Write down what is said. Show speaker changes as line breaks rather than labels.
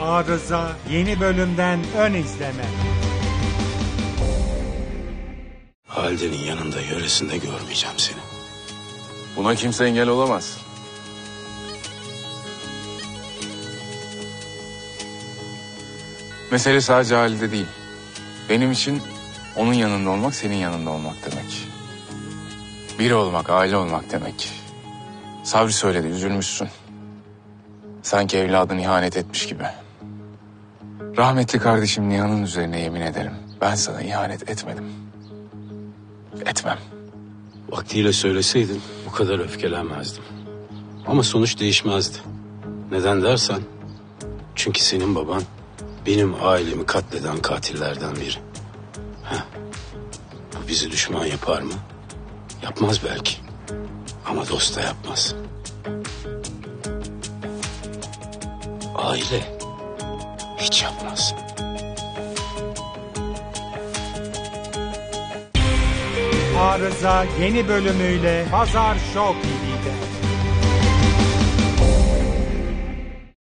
Arıza yeni bölümden ön izleme.
Halide'nin yanında, yöresinde görmeyeceğim seni.
Buna kimse engel olamaz. Mesele sadece Halide değil. Benim için onun yanında olmak senin yanında olmak demek. Biri olmak, aile olmak demek. Sabri söyledi, üzülmüşsün. Sanki evladın ihanet etmiş gibi. Rahmetli kardeşim Nihan'ın üzerine yemin ederim. Ben sana ihanet etmedim. Etmem.
Vaktiyle söyleseydin bu kadar öfkelenmezdim. Ama sonuç değişmezdi. Neden dersen, çünkü senin baban benim ailemi katleden katillerden biri. Bu bizi düşman yapar mı? Yapmaz belki. Ama dost da yapmaz. Aile hiç yapmaz.
Arıza yeni bölümüyle Pazar Show TV'de.